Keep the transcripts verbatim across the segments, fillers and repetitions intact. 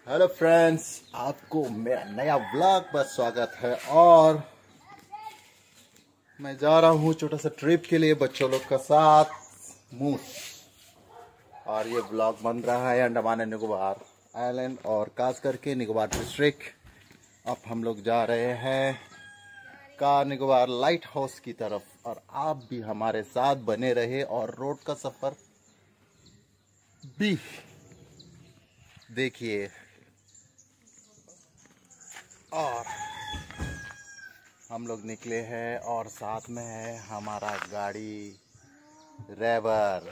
Hello friends, आपको मेरा नया व्लॉग पर स्वागत है। और मैं जा रहा हूँ छोटा सा ट्रिप के लिए बच्चों लोग का साथ मूस। और ये व्लॉग बन रहा है अंडमान एंड निकोबार आइलैंड और खास करके निकोबार डिस्ट्रिक्ट। अब हम लोग जा रहे हैं कार निकोबार लाइट हाउस की तरफ और आप भी हमारे साथ बने रहे और रोड का सफर भी देखिए। और हम लोग निकले हैं और साथ में है हमारा गाड़ी रेबर।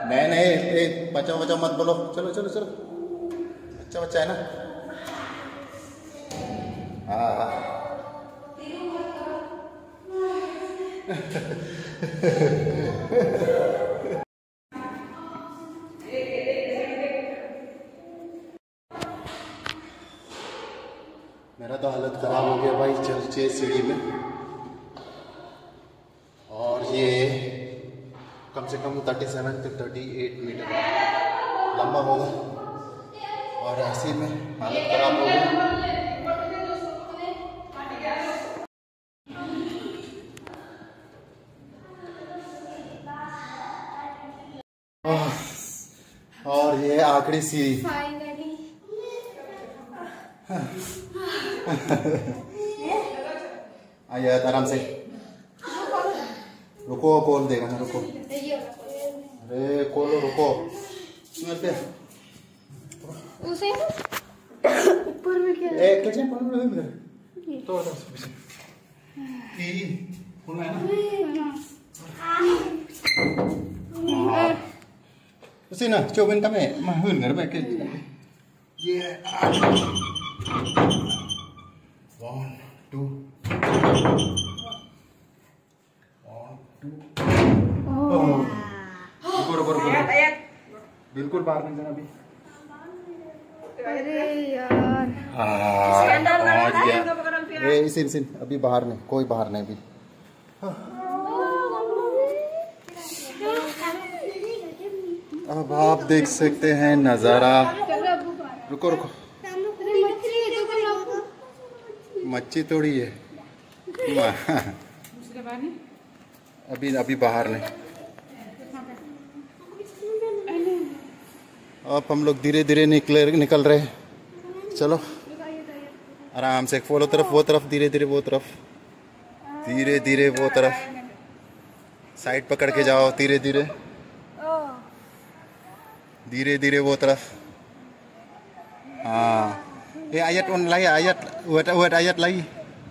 नहीं नहीं, बचाओ बचाओ मत बोलो, चलो चलो चलो, बच्चा बच्चा है ना। हाँ हाँ मेरा तो हालत खराब हो गया भाई चलचे सीढ़ी में, और ये कम से कम सैंतीस से अड़तीस मीटर लंबा होगा, और ऐसे में हालत खराब हो गई। और ये आखिरी सीढ़ी। आइए आराम से, रुको, कौन देगा ना, रुको, अरे खोलो, रुको, पे उसे ऊपर में क्या है? एक किचन पर में है तो तो ई खोलना है ना, उसी ना चौबन का में मैं हुन घर में के ये वन टू रुको रुको रुको, बिल्कुल बाहर नहीं जाना अभी। अरे यार ए सिन सिन अभी बाहर नहीं, कोई बाहर नहीं अभी। अब आप देख सकते हैं नजारा, रुको रुको, मच्छी थोड़ी है अभी अभी बाहर नहीं। अब हम लोग धीरे धीरे निकले निकल रहे हैं, चलो आराम से, फॉलो तरफ वो तरफ, धीरे धीरे वो तरफ, धीरे धीरे वो तरफ, साइड पकड़ के जाओ, धीरे धीरे धीरे धीरे वो तरफ। हाँ ये आयत उन लाई, आयत वेट वेट आयत लाई।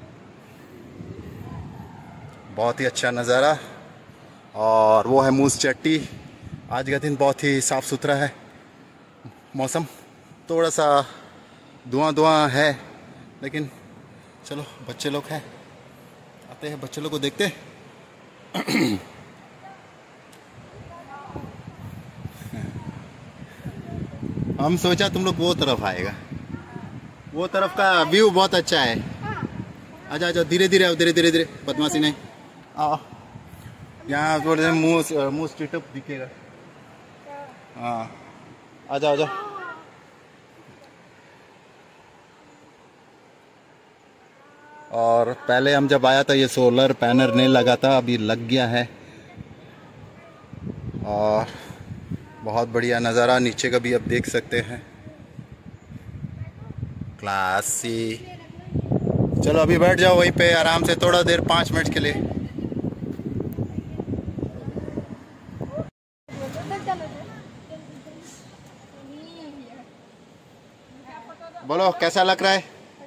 बहुत ही अच्छा नज़ारा, और वो है मूस चट्टी। आज का दिन बहुत ही साफ़ सुथरा है, मौसम थोड़ा सा धुआं धुआं है, लेकिन चलो बच्चे लोग हैं, आते हैं बच्चे लोग को देखते। हम सोचा तुम लोग वो तरफ आएगा, वो तरफ का व्यू बहुत अच्छा है। आजा आजा, धीरे धीरे आओ, धीरे धीरे धीरे, बदमाशी नहीं, आओ। यहाँ थोड़े मुँह मुँह स्ट्रीटअप दिखेगा। हाँ आजा आजा। और पहले हम जब आया था ये सोलर पैनल नहीं लगा था, अभी लग गया है, और बहुत बढ़िया नज़ारा नीचे का भी आप देख सकते हैं, क्लासी। चलो अभी बैठ जाओ वहीं पे आराम से, थोड़ा देर, पाँच मिनट के लिए। बोलो कैसा लग रहा है?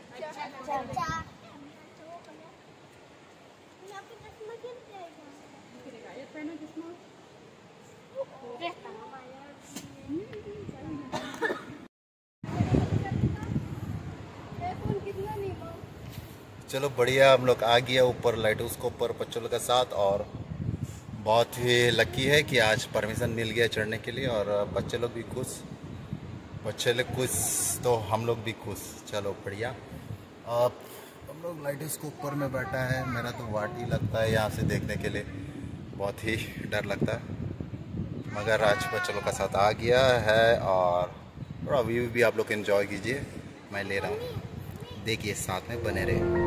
चलो बढ़िया, हम लोग आ गया ऊपर लाइट उसको ऊपर बच्चों के साथ, और बहुत ही लकी है कि आज परमिशन मिल गया चढ़ने के लिए, और बच्चे लोग भी खुश, बच्चे लोग खुश तो हम लोग भी खुश। चलो बढ़िया। अब हम लोग लाइट उसको ऊपर में बैठा है, मेरा तो वाट ही लगता है यहाँ से देखने के लिए, बहुत ही डर लगता है, मगर आज बच्चों का साथ आ गया है, और थोड़ा व्यू भी आप लोग एंजॉय कीजिए, मैं ले रहा हूँ, देखिए साथ में बने रहे।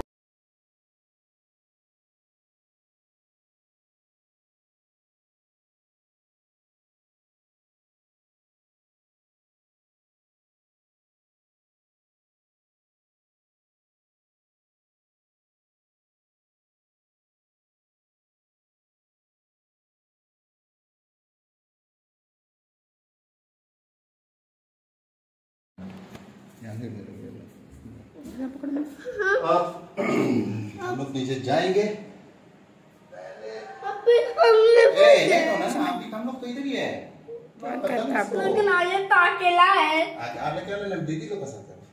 अब हम लोग नीचे जाएंगे, पहले हम लोग तो इधर ही है, लेकिन आर्यन तो अकेला है। आर्यन क्या दीदी को पसंद है।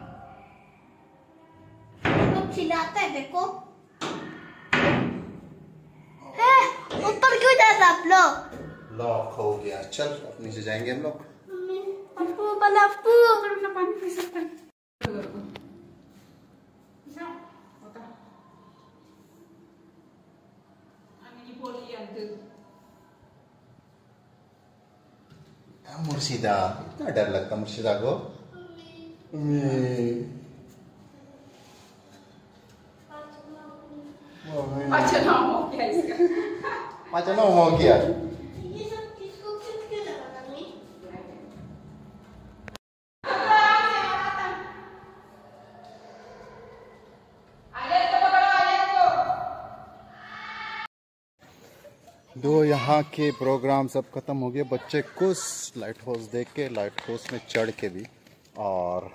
तो खिलाता है देखो। है ऊपर क्यों जाता आप लोग? लॉक हो गया, चल अब नीचे जाएंगे हम लोग। अपू पला अपू अपना पानी पी सकता है। मुर्शिदा, इतना डर लगता मुर्शिदा को। अच्छा नाम हो गया इसका। अच्छा नाम हो गया। ये सब किसको किस क्यों लगा मम्मी? दो यहाँ के प्रोग्राम सब खत्म हो गए। बच्चे खुश लाइट हाउस देख के, लाइट हाउस में चढ़ के भी। और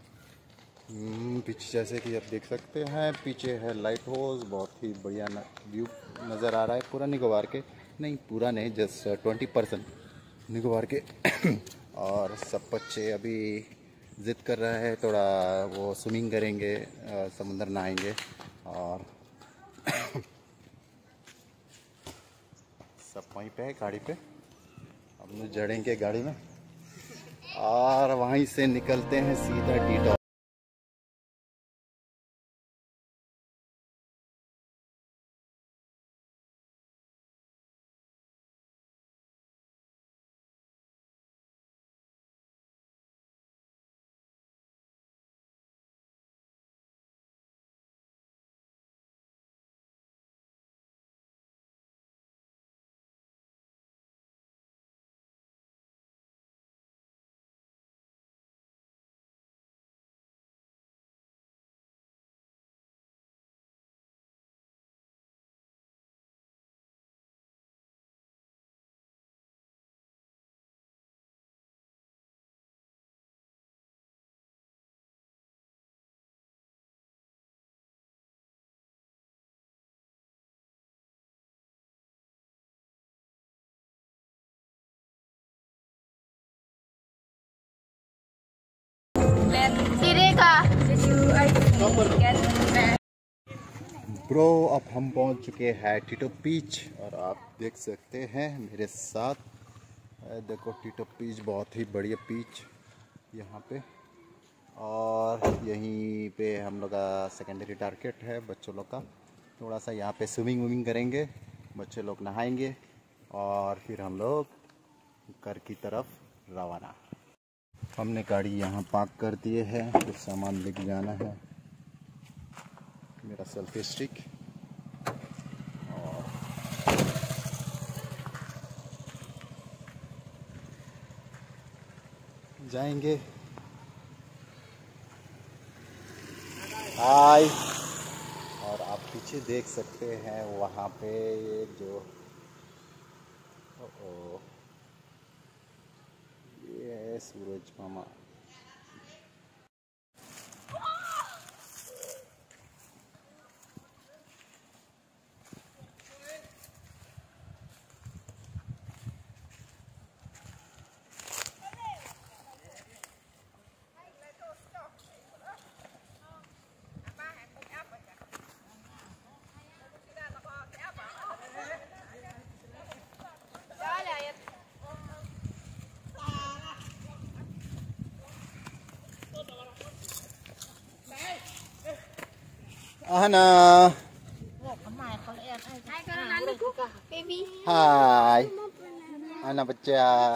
पीछे जैसे कि आप देख सकते हैं, पीछे है लाइट हाउस। बहुत ही बढ़िया व्यू नज़र आ रहा है पूरा निकोबार के। नहीं पूरा नहीं, जस्ट ट्वेंटी परसेंट निकोबार के। और सब बच्चे अभी ज़िद कर रहा है थोड़ा, वो स्विमिंग करेंगे, समुंदर नहाएंगे। और सब वहीं पे है गाड़ी पे। हम लोग जड़ेंगे गाड़ी में और वहीं से निकलते हैं सीधा डी। ब्रो अब हम पहुंच चुके हैं टीटो बीच। और आप देख सकते हैं मेरे साथ, देखो टीटो बीच बहुत ही बढ़िया बीच यहाँ पे। और यहीं पे हम लोग का सेकेंडरी टारगेट है बच्चों लोग का। थोड़ा सा यहाँ पे स्विमिंग विमिंग करेंगे, बच्चे लोग नहाएंगे और फिर हम लोग घर की तरफ रवाना। हमने गाड़ी यहाँ पार्क कर दिए है, कुछ सामान लेके जाना है। मेरा सेल्फी स्टिक और जाएंगे। हाय। और आप पीछे देख सकते हैं वहाँ पे जो ओ, ओ, ये है सूरज मामा। Ana. Baby. Hai. Ana bच्चा.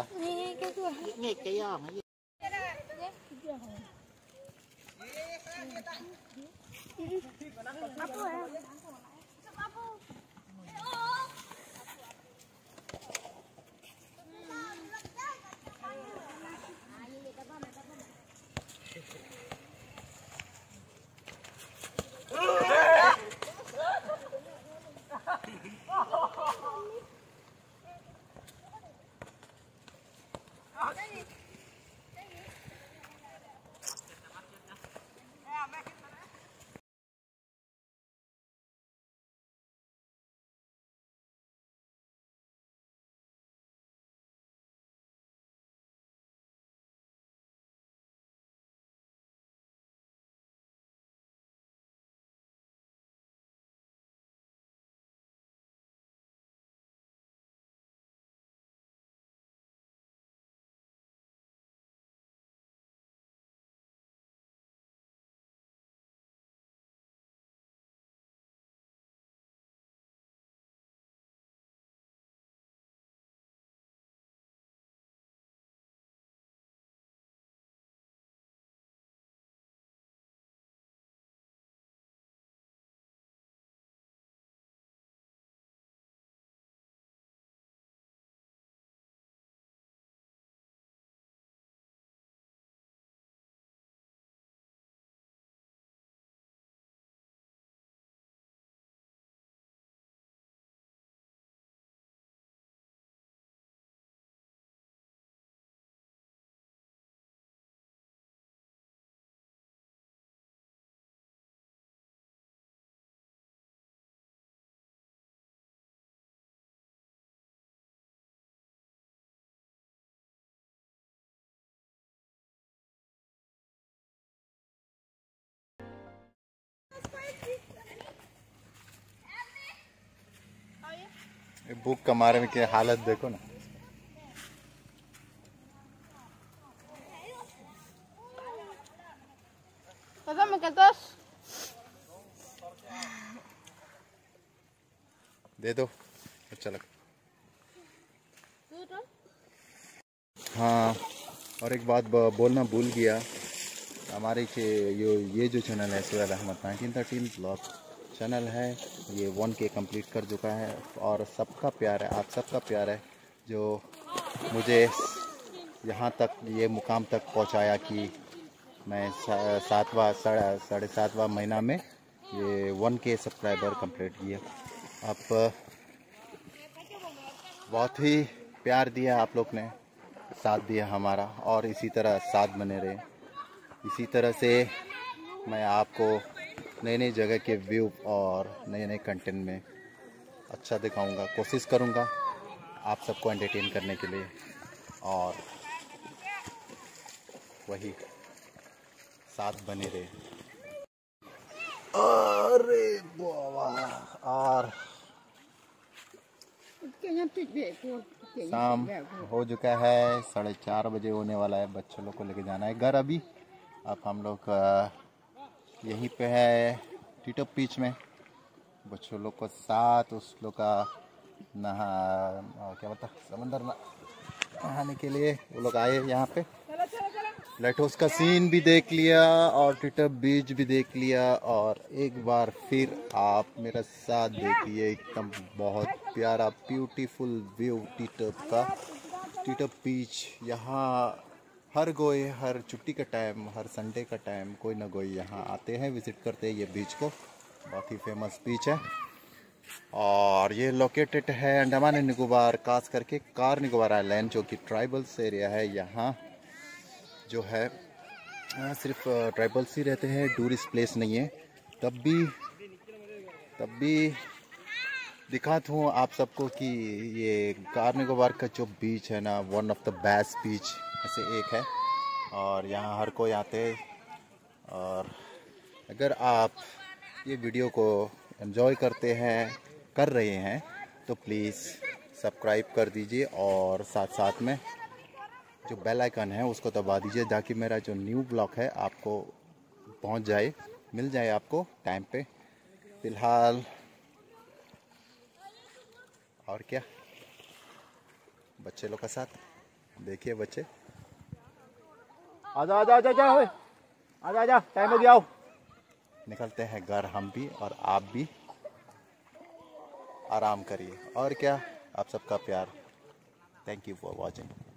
भूख का मारे में क्या हालत देखो ना। दे दो अच्छा लगा। हाँ, और एक बात बोलना भूल गया, हमारे ये ये जो चैनल है Suhail Ahmed nineteen thirteen blog channel है, ये वन के कंप्लीट कर चुका है और सबका प्यार है, आप सबका प्यार है जो मुझे यहाँ तक ये मुकाम तक पहुँचाया कि मैं सातवां साढ़े साढ़े सातवां महीना में ये वन के सब्सक्राइबर कंप्लीट किया। आप बहुत ही प्यार दिया, आप लोग ने साथ दिया हमारा, और इसी तरह साथ बने रहे। इसी तरह से मैं आपको नई नई जगह के व्यू और नए नए कंटेंट में अच्छा दिखाऊंगा, कोशिश करूंगा आप सबको एंटरटेन करने के लिए, और वही साथ बने रहे। अरे बाबा, और शाम हो चुका है, साढ़े चार बजे होने वाला है, बच्चों लोग को लेके जाना है घर अभी। अब हम लोग यहीं पे है टीटो बीच में, बच्चों लोग को साथ उस लोग का नहा क्या बता समंदर नहाने के लिए वो लोग आए यहाँ पे। लाइट हाउस का सीन भी देख लिया और टीटो बीच भी देख लिया, और एक बार फिर आप मेरा साथ देखिए, एकदम बहुत प्यारा ब्यूटीफुल व्यू टीटो का। टीटो बीच यहाँ हर कोई हर छुट्टी का टाइम, हर संडे का टाइम कोई ना कोई यहाँ आते हैं, विजिट करते हैं ये बीच को। बहुत ही फेमस बीच है और ये लोकेटेड है अंडमान एंड निकोबार, खास करके कार निकोबार आइलैंड जो कि ट्राइबल्स एरिया है। यहाँ जो है यहाँ सिर्फ ट्राइबल्स ही रहते हैं, टूरिस्ट प्लेस नहीं है। तब भी तब भी दिखाता हूँ आप सबको कि ये कार निकोबार का जो बीच है ना, one of the best beach में से एक है, और यहाँ हर कोई आते हैं। और अगर आप ये वीडियो को एंजॉय करते हैं कर रहे हैं तो प्लीज़ सब्सक्राइब कर दीजिए, और साथ साथ में जो बेल आइकन है उसको दबा दीजिए, ताकि मेरा जो न्यू ब्लॉग है आपको पहुंच जाए, मिल जाए आपको टाइम पे। फिलहाल और क्या, बच्चे लोग का साथ देखिए, बच्चे आजा आजा आजा आजा आजा आजा, टाइम हो गया, आओ। निकलते हैं घर हम भी और आप भी, आराम करिए। और क्या, आप सबका प्यार। Thank you for watching.